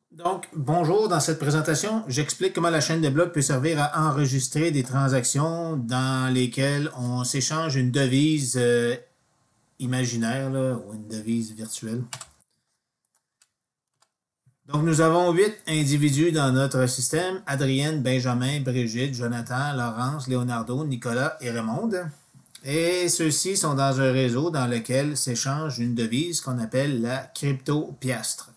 Donc, bonjour, dans cette présentation, j'explique comment la chaîne de blocs peut servir à enregistrer des transactions dans lesquelles on s'échange une devise imaginaire là, ou une devise virtuelle. Donc, nous avons 8 individus dans notre système: Adrienne, Benjamin, Brigitte, Jonathan, Laurence, Leonardo, Nicolas et Raymond. Et ceux-ci sont dans un réseau dans lequel s'échange une devise qu'on appelle la crypto-piastre.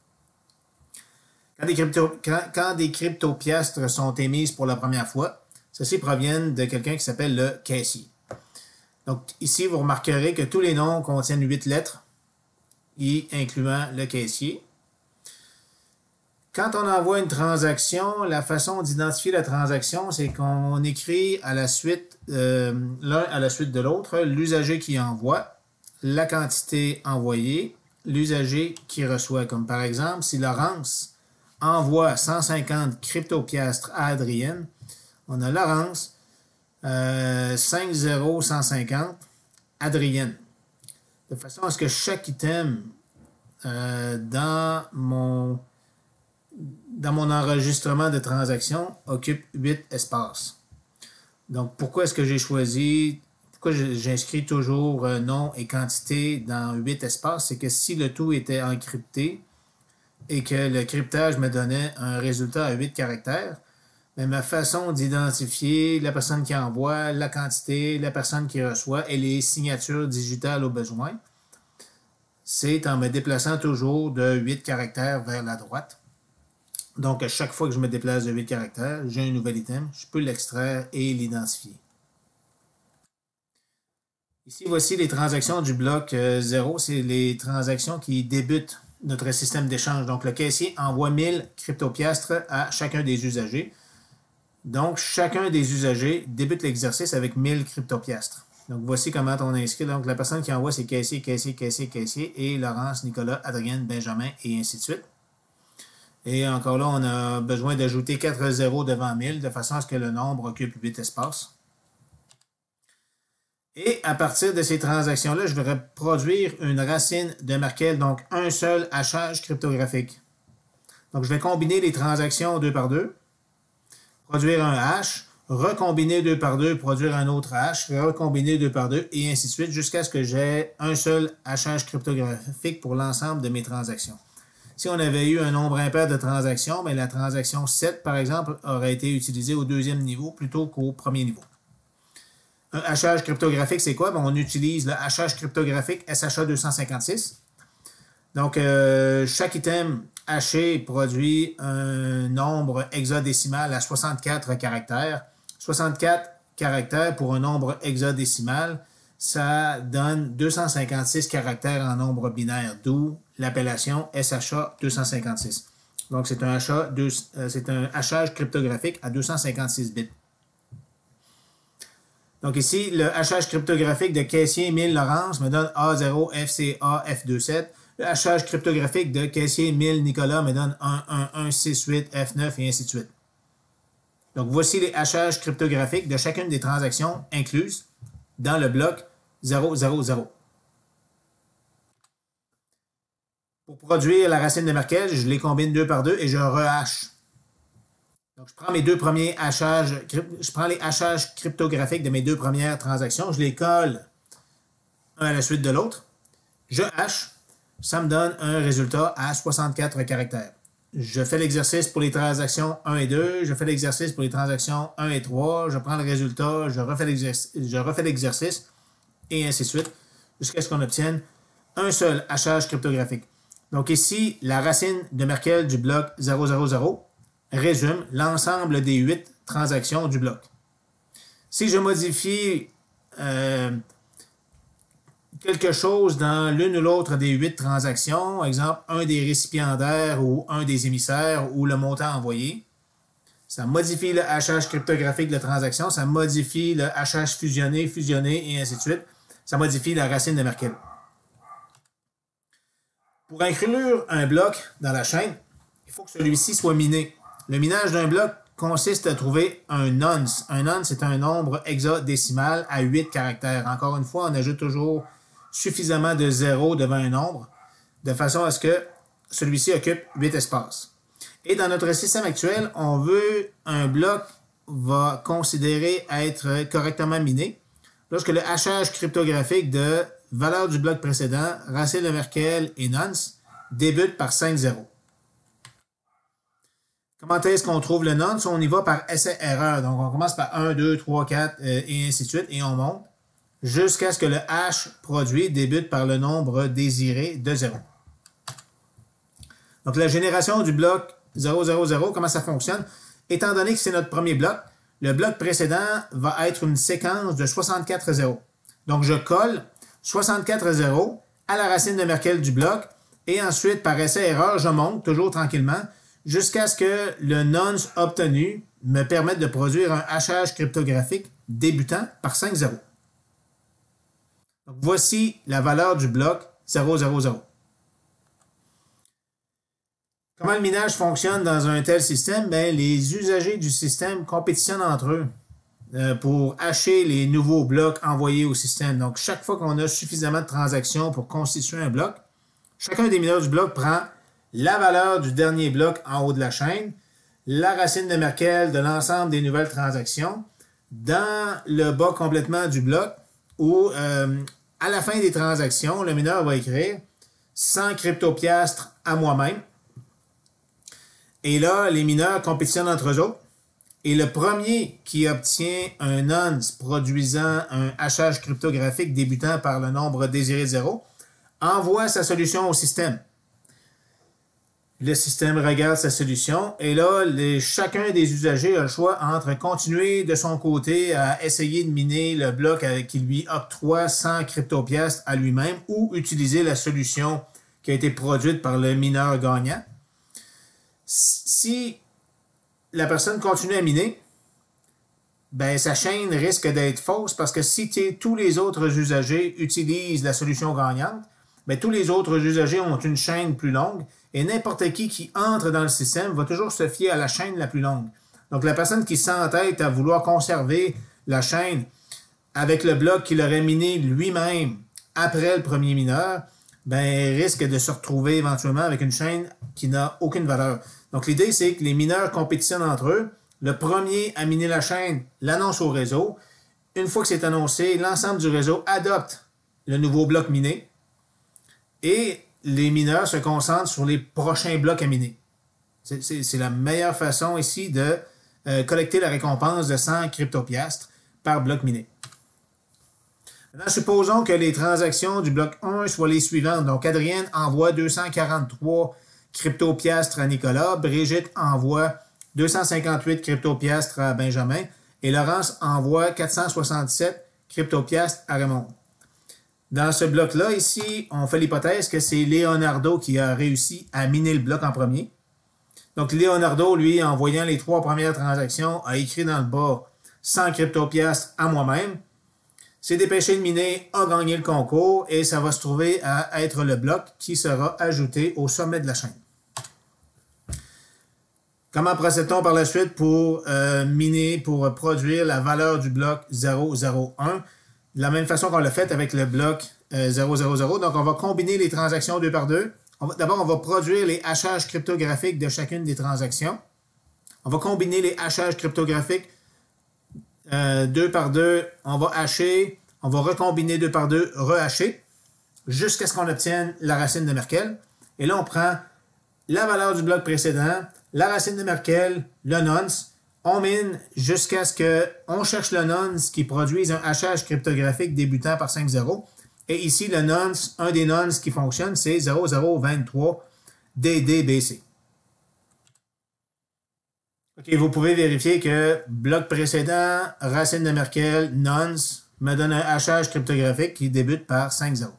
Quand des crypto-piastres sont émises pour la première fois, ceux-ci proviennent de quelqu'un qui s'appelle le caissier. Donc ici, vous remarquerez que tous les noms contiennent 8 lettres, y incluant le caissier. Quand on envoie une transaction, la façon d'identifier la transaction, c'est qu'on écrit à la suite, l'un à la suite de l'autre, l'usager qui envoie, la quantité envoyée, l'usager qui reçoit. Comme par exemple, si Laurence envoie 150 crypto-piastres à Adrienne, on a Laurence, 50150, Adrienne. De façon à ce que chaque item dans mon enregistrement de transaction occupe 8 espaces. Donc, pourquoi est-ce que j'ai choisi, pourquoi j'inscris toujours nom et quantité dans 8 espaces? C'est que si le tout était encrypté et que le cryptage me donnait un résultat à 8 caractères, mais ma façon d'identifier la personne qui envoie, la quantité, la personne qui reçoit et les signatures digitales au besoin, c'est en me déplaçant toujours de 8 caractères vers la droite. Donc, à chaque fois que je me déplace de 8 caractères, j'ai un nouvel item, je peux l'extraire et l'identifier. Ici, voici les transactions du bloc 0. C'est les transactions qui débutent notre système d'échange. Donc, le caissier envoie 1000 crypto-piastres à chacun des usagers. Donc, chacun des usagers débute l'exercice avec 1000 crypto-piastres. Donc, voici comment on inscrit. Donc, la personne qui envoie, c'est caissier, caissier, caissier, caissier, et Laurence, Nicolas, Adrienne, Benjamin, et ainsi de suite. Et encore là, on a besoin d'ajouter 4 zéros devant 1000 de façon à ce que le nombre occupe 8 espaces. Et à partir de ces transactions-là, je vais reproduire une racine de Merkle, donc un seul hachage cryptographique. Donc, je vais combiner les transactions 2 par 2, produire un hash, recombiner 2 par 2, produire un autre hash, recombiner 2 par 2, et ainsi de suite, jusqu'à ce que j'ai un seul hachage cryptographique pour l'ensemble de mes transactions. Si on avait eu un nombre impair de transactions, mais la transaction 7, par exemple, aurait été utilisée au deuxième niveau plutôt qu'au premier niveau. Un hachage cryptographique, c'est quoi? On utilise le hachage cryptographique SHA-256. Donc, chaque item haché produit un nombre hexadécimal à 64 caractères. 64 caractères pour un nombre hexadécimal, ça donne 256 caractères en nombre binaire, d'où l'appellation SHA-256. Donc, c'est un hachage cryptographique à 256 bits. Donc ici, le hachage cryptographique de caissier 1000 Laurence me donne A0 FCA F27. Le hachage cryptographique de caissier 1000 Nicolas me donne 11168 F9 et ainsi de suite. Donc voici les hachages cryptographiques de chacune des transactions incluses dans le bloc 000. Pour produire la racine de Merkle, je les combine 2 par 2 et je rehache. Donc, je prends mes deux premiers hachages, je prends les hachages cryptographiques de mes deux premières transactions, je les colle un à la suite de l'autre, je hache, ça me donne un résultat à 64 caractères. Je fais l'exercice pour les transactions 1 et 2, je fais l'exercice pour les transactions 1 et 3, je prends le résultat, je refais l'exercice, et ainsi de suite, jusqu'à ce qu'on obtienne un seul hachage cryptographique. Donc ici, la racine de Merkle du bloc 000 résume l'ensemble des 8 transactions du bloc. Si je modifie quelque chose dans l'une ou l'autre des 8 transactions, exemple un des récipiendaires ou un des émissaires ou le montant envoyé, ça modifie le hachage cryptographique de la transaction, ça modifie le hachage fusionné, et ainsi de suite. Ça modifie la racine de Merkle. Pour inclure un bloc dans la chaîne, il faut que celui-ci soit miné. Le minage d'un bloc consiste à trouver un nonce. Un nonce, c'est un nombre hexadécimal à 8 caractères. Encore une fois, on ajoute toujours suffisamment de zéros devant un nombre, de façon à ce que celui-ci occupe 8 espaces. Et dans notre système actuel, on veut un bloc va considérer être correctement miné lorsque le hachage cryptographique de valeur du bloc précédent, racine de Merkle et nonce, débute par 5-0. Comment est-ce qu'on trouve le nonce? On y va par essai-erreur. Donc, on commence par 1, 2, 3, 4 et ainsi de suite, et on monte jusqu'à ce que le hash produit débute par le nombre désiré de 0. Donc, la génération du bloc 0, 0, 0, comment ça fonctionne? Étant donné que c'est notre premier bloc, le bloc précédent va être une séquence de 64 zéros. Donc, je colle 64 zéros à la racine de Merkle du bloc et ensuite, par essai-erreur, je monte toujours tranquillement jusqu'à ce que le nonce obtenu me permette de produire un hachage cryptographique débutant par 5 zéros. Donc, voici la valeur du bloc 0, 0, 0. Comment le minage fonctionne dans un tel système? Bien, les usagers du système compétitionnent entre eux pour hacher les nouveaux blocs envoyés au système. Donc, chaque fois qu'on a suffisamment de transactions pour constituer un bloc, chacun des mineurs du bloc prend la valeur du dernier bloc en haut de la chaîne, la racine de Merkle de l'ensemble des nouvelles transactions, dans le bas complètement du bloc, où à la fin des transactions, le mineur va écrire 100 cryptopiastres à moi-même. Et là, les mineurs compétitionnent entre eux autres. Et le premier qui obtient un nonce produisant un hachage cryptographique débutant par le nombre désiré de 0 envoie sa solution au système. Le système regarde sa solution et là, chacun des usagers a le choix entre continuer de son côté à essayer de miner le bloc qui lui octroie 100 cryptopiastres à lui-même ou utiliser la solution qui a été produite par le mineur gagnant. Si la personne continue à miner, ben sa chaîne risque d'être fausse parce que si tous les autres usagers utilisent la solution gagnante, ben tous les autres usagers ont une chaîne plus longue et n'importe qui entre dans le système va toujours se fier à la chaîne la plus longue. Donc la personne qui s'entête à vouloir conserver la chaîne avec le bloc qu'il aurait miné lui-même après le premier mineur, ben risque de se retrouver éventuellement avec une chaîne qui n'a aucune valeur. Donc, l'idée, c'est que les mineurs compétitionnent entre eux. Le premier à miner la chaîne l'annonce au réseau. Une fois que c'est annoncé, l'ensemble du réseau adopte le nouveau bloc miné et les mineurs se concentrent sur les prochains blocs à miner. C'est la meilleure façon ici de collecter la récompense de 100 cryptopiastres par bloc miné. Maintenant, supposons que les transactions du bloc 1 soient les suivantes. Donc, Adrienne envoie 243 cryptopiastres à Nicolas, Brigitte envoie 258 cryptopiastres à Benjamin et Laurence envoie 467 cryptopiastres à Raymond. Dans ce bloc-là, ici, on fait l'hypothèse que c'est Leonardo qui a réussi à miner le bloc en premier. Donc, Leonardo, lui, en voyant les 3 premières transactions, a écrit dans le bas 100 cryptopiastres à moi-même, s'est dépêché de miner, a gagné le concours et ça va se trouver à être le bloc qui sera ajouté au sommet de la chaîne. Comment procède-t-on par la suite pour miner, pour produire la valeur du bloc 001? De la même façon qu'on l'a fait avec le bloc 000. Donc, on va combiner les transactions 2 par 2. D'abord, on va produire les hachages cryptographiques de chacune des transactions. On va combiner les hachages cryptographiques 2 par 2. On va hacher, on va recombiner 2 par 2, rehacher, jusqu'à ce qu'on obtienne la racine de Merkle. Et là, on prend la valeur du bloc précédent, la racine de Merkle, le nonce, on mine jusqu'à ce qu'on cherche le nonce qui produise un hachage cryptographique débutant par 5 zéros. Et ici, le nonce, un des nonces qui fonctionne, c'est 0023 DDBC. OK, vous pouvez vérifier que bloc précédent, racine de Merkle, nonce, me donne un hachage cryptographique qui débute par 5 zéros.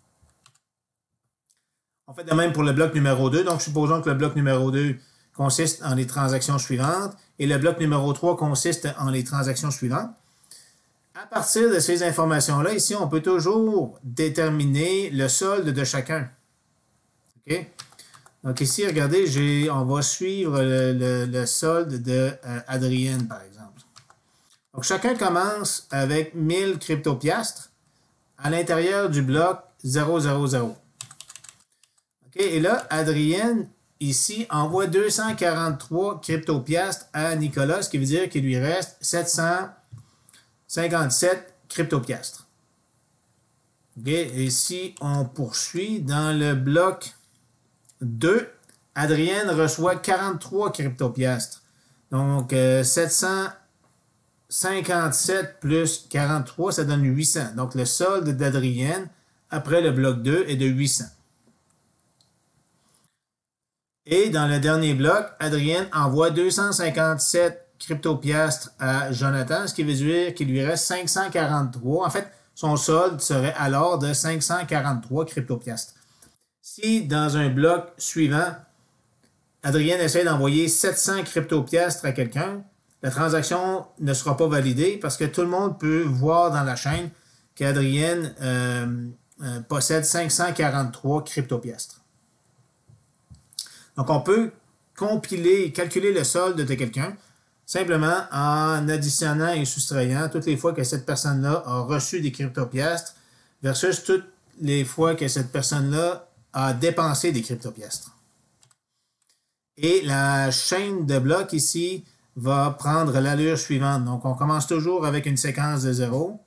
On fait de même pour le bloc numéro 2. Donc, supposons que le bloc numéro 2 consiste en les transactions suivantes et le bloc numéro 3 consiste en les transactions suivantes. À partir de ces informations-là, ici, on peut toujours déterminer le solde de chacun. OK? Donc ici, regardez, on va suivre le solde de Adrienne, par exemple. Donc, chacun commence avec 1000 cryptopiastres à l'intérieur du bloc 000. OK? Et là, Adrienne ici, envoie 243 cryptopiastres à Nicolas, ce qui veut dire qu'il lui reste 757 cryptopiastres. Okay. Et si on poursuit dans le bloc 2, Adrienne reçoit 43 cryptopiastres. Donc, 757 plus 43, ça donne 800. Donc, le solde d'Adrienne, après le bloc 2, est de 800. Et dans le dernier bloc, Adrienne envoie 257 cryptopiastres à Jonathan, ce qui veut dire qu'il lui reste 543. En fait, son solde serait alors de 543 cryptopiastres. Si dans un bloc suivant, Adrienne essaie d'envoyer 700 cryptopiastres à quelqu'un, la transaction ne sera pas validée parce que tout le monde peut voir dans la chaîne qu'Adrienne possède 543 cryptopiastres. Donc, on peut calculer le solde de quelqu'un simplement en additionnant et soustrayant toutes les fois que cette personne-là a reçu des cryptopiastres versus toutes les fois que cette personne-là a dépensé des cryptopiastres. Et la chaîne de blocs ici va prendre l'allure suivante. Donc, on commence toujours avec une séquence de 0.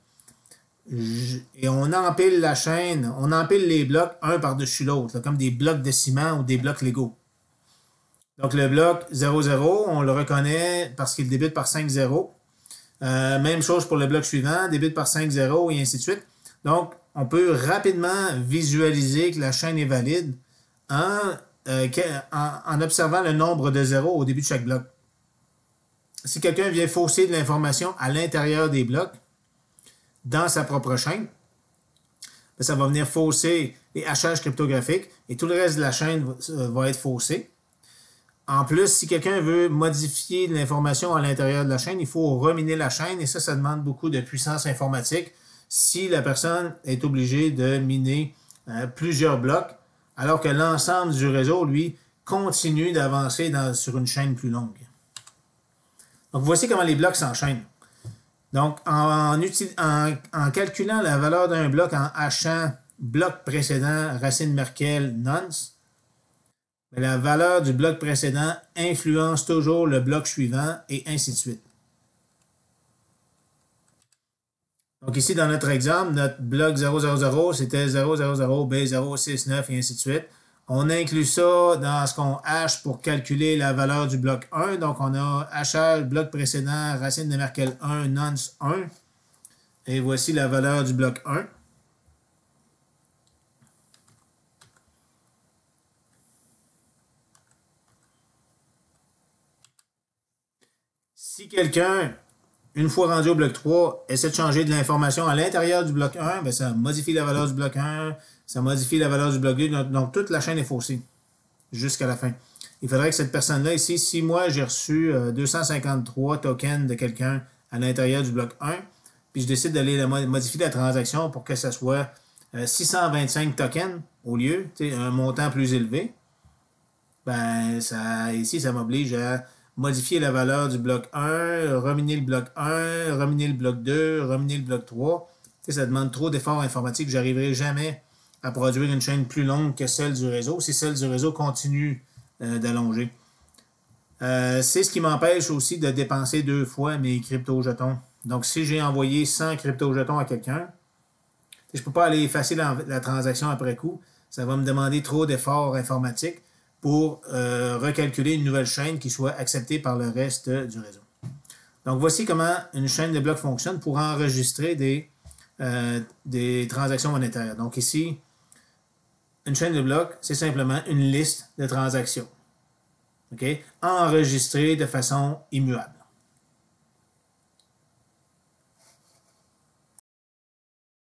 Et on empile la chaîne, on empile les blocs un par-dessus l'autre, comme des blocs de ciment ou des blocs Lego. Donc, le bloc 0,0, on le reconnaît parce qu'il débute par 5 0. Même chose pour le bloc suivant, débute par 5 0 et ainsi de suite. Donc, on peut rapidement visualiser que la chaîne est valide en observant le nombre de zéros au début de chaque bloc. Si quelqu'un vient fausser de l'information à l'intérieur des blocs, dans sa propre chaîne, ça va venir fausser les hachages cryptographiques et tout le reste de la chaîne va être faussé. En plus, si quelqu'un veut modifier l'information à l'intérieur de la chaîne, il faut reminer la chaîne et ça demande beaucoup de puissance informatique si la personne est obligée de miner plusieurs blocs, alors que l'ensemble du réseau, lui, continue d'avancer sur une chaîne plus longue. Donc, voici comment les blocs s'enchaînent. Donc, en calculant la valeur d'un bloc en hachant bloc précédent, racine Merkel, nonce, la valeur du bloc précédent influence toujours le bloc suivant et ainsi de suite. Donc ici, dans notre exemple, notre bloc 000, c'était 000, B069 et ainsi de suite. On inclut ça dans ce qu'on hache pour calculer la valeur du bloc 1. Donc, on a hachage, bloc précédent, racine de Merkel 1, nonce 1. Et voici la valeur du bloc 1. Si quelqu'un, une fois rendu au bloc 3, essaie de changer de l'information à l'intérieur du bloc 1, bien, ça modifie la valeur du bloc 1, ça modifie la valeur du bloc 2, donc toute la chaîne est faussée jusqu'à la fin. Il faudrait que cette personne-là ici, si moi j'ai reçu 253 tokens de quelqu'un à l'intérieur du bloc 1, puis je décide d'aller modifier la transaction pour que ça soit 625 tokens au lieu, un montant plus élevé, ben ici ça m'oblige à modifier la valeur du bloc 1, reminer le bloc 1, reminer le bloc 2, reminer le bloc 3. Ça demande trop d'efforts informatiques. Je n'arriverai jamais à produire une chaîne plus longue que celle du réseau si celle du réseau continue d'allonger. C'est ce qui m'empêche aussi de dépenser 2 fois mes crypto-jetons. Donc, si j'ai envoyé 100 crypto-jetons à quelqu'un, je ne peux pas aller effacer la transaction après coup. Ça va me demander trop d'efforts informatiques pour recalculer une nouvelle chaîne qui soit acceptée par le reste du réseau. Donc, voici comment une chaîne de blocs fonctionne pour enregistrer des transactions monétaires. Donc, ici, une chaîne de blocs, c'est simplement une liste de transactions. Okay? Enregistrée de façon immuable.